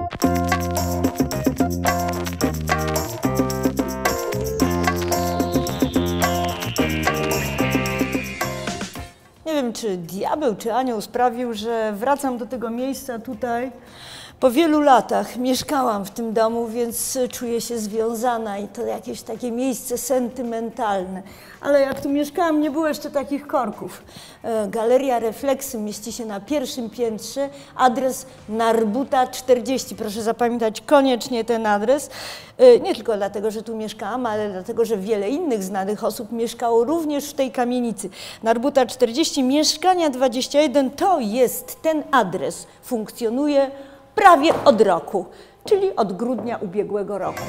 Nie wiem, czy diabeł, czy anioł sprawił, że wracam do tego miejsca tutaj. Po wielu latach mieszkałam w tym domu, więc czuję się związana i to jakieś takie miejsce sentymentalne. Ale jak tu mieszkałam, nie było jeszcze takich korków. Galeria Refleksy mieści się na pierwszym piętrze, adres Narbuta 40. Proszę zapamiętać koniecznie ten adres. Nie tylko dlatego, że tu mieszkałam, ale dlatego, że wiele innych znanych osób mieszkało również w tej kamienicy. Narbuta 40, mieszkania 21 to jest ten adres. Funkcjonuje prawie od roku, czyli od grudnia ubiegłego roku.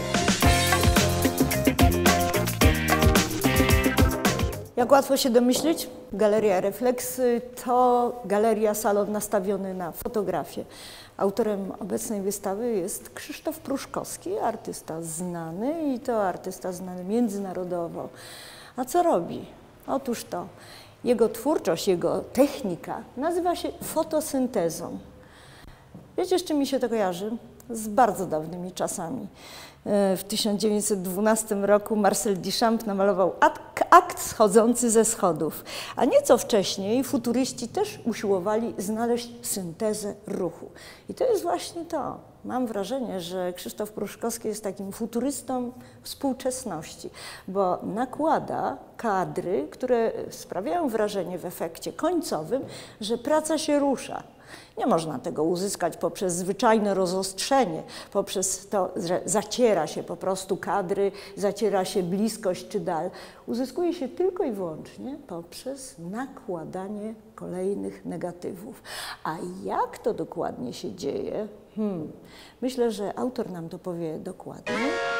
Jak łatwo się domyślić, Galeria Refleksy to galeria, salon nastawiony na fotografię. Autorem obecnej wystawy jest Krzysztof Pruszkowski, artysta znany i to artysta znany międzynarodowo. A co robi? Otóż to, jego twórczość, jego technika nazywa się fotosyntezą. Wiecie, z czym mi się to kojarzy? Z bardzo dawnymi czasami. W 1912 roku Marcel Duchamp namalował akt schodzący ze schodów, a nieco wcześniej futuryści też usiłowali znaleźć syntezę ruchu. I to jest właśnie to. Mam wrażenie, że Krzysztof Pruszkowski jest takim futurystą współczesności, bo nakłada kadry, które sprawiają wrażenie w efekcie końcowym, że praca się rusza. Nie można tego uzyskać poprzez zwyczajne rozostrzenie, poprzez to, że zaciera się po prostu kadry, zaciera się bliskość czy dal. Uzyskuje się tylko i wyłącznie poprzez nakładanie kolejnych negatywów. A jak to dokładnie się dzieje? Myślę, że autor nam to powie dokładnie.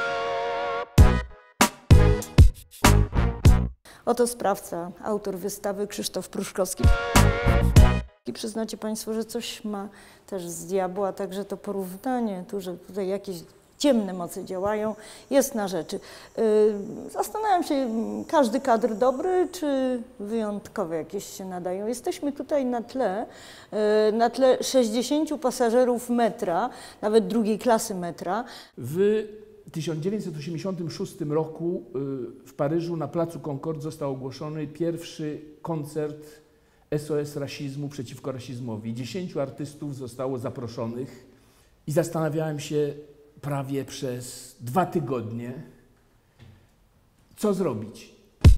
Oto sprawca, autor wystawy Krzysztof Pruszkowski. I przyznacie Państwo, że coś ma też z diabła, także to porównanie, że tutaj jakieś ciemne moce działają, jest na rzeczy. Zastanawiam się, każdy kadr dobry, czy wyjątkowe jakieś się nadają. Jesteśmy tutaj na tle 60 pasażerów metra, nawet drugiej klasy metra. W 1986 roku w Paryżu na placu Concorde został ogłoszony pierwszy koncert SOS rasizmu przeciwko rasizmowi. 10 artystów zostało zaproszonych i zastanawiałem się prawie przez 2 tygodnie, co zrobić.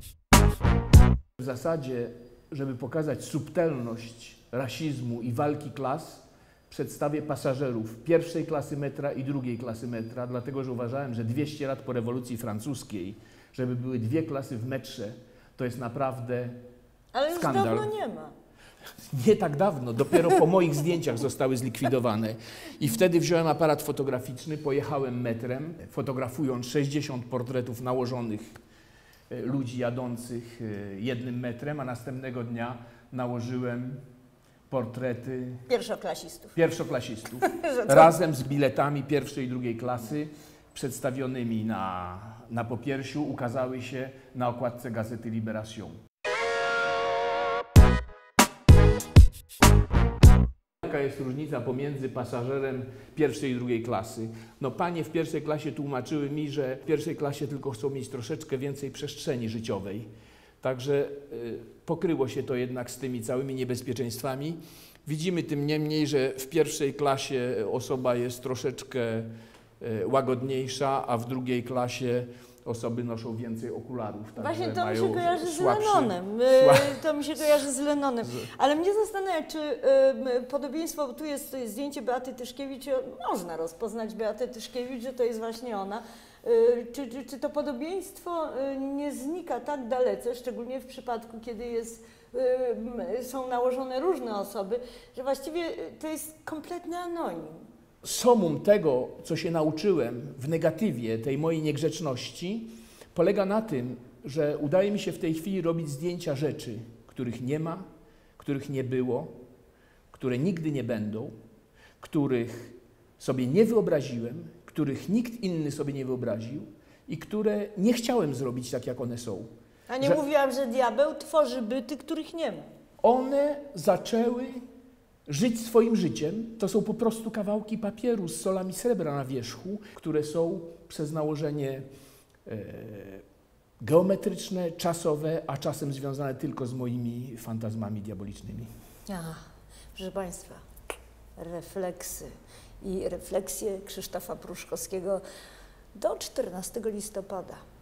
W zasadzie, żeby pokazać subtelność rasizmu i walki klas, przedstawię pasażerów pierwszej klasy metra i drugiej klasy metra, dlatego że uważałem, że 200 lat po rewolucji francuskiej, żeby były 2 klasy w metrze, to jest naprawdę ale skandal. już dawno nie ma. Nie tak dawno, dopiero po moich zdjęciach zostały zlikwidowane. I wtedy wziąłem aparat fotograficzny, pojechałem metrem, fotografując 60 portretów nałożonych ludzi jadących 1 metrem, a następnego dnia nałożyłem portrety pierwszoklasistów razem z biletami pierwszej i drugiej klasy przedstawionymi na popiersiu, ukazały się na okładce gazety Libération. Jaka jest różnica pomiędzy pasażerem pierwszej i drugiej klasy? No panie w pierwszej klasie tłumaczyły mi, że w pierwszej klasie tylko chcą mieć troszeczkę więcej przestrzeni życiowej. Także pokryło się to jednak z tymi całymi niebezpieczeństwami. Widzimy tym niemniej, że w pierwszej klasie osoba jest troszeczkę łagodniejsza, a w drugiej klasie osoby noszą więcej okularów. Właśnie to mi się kojarzy z Lennonem. To mi się kojarzy z Lennonem. Ale mnie zastanawia, czy podobieństwo, bo tu jest zdjęcie Beaty Tyszkiewicz, można rozpoznać Beatę Tyszkiewicz, że to jest właśnie ona. Czy to podobieństwo nie znika tak dalece, szczególnie w przypadku, kiedy są nałożone różne osoby, że właściwie to jest kompletny anonim? Summum tego, co się nauczyłem w negatywie tej mojej niegrzeczności, polega na tym, że udaje mi się w tej chwili robić zdjęcia rzeczy, których nie ma, których nie było, które nigdy nie będą, których sobie nie wyobraziłem, których nikt inny sobie nie wyobraził i które nie chciałem zrobić tak, jak one są. A nie mówiłam, że diabeł tworzy byty, których nie ma. One zaczęły Żyć swoim życiem to są po prostu kawałki papieru z solami srebra na wierzchu, które są przez nałożenie geometryczne, czasowe, a czasem związane tylko z moimi fantazmami diabolicznymi. Proszę Państwa, refleksy i refleksje Krzysztofa Pruszkowskiego do 14 listopada.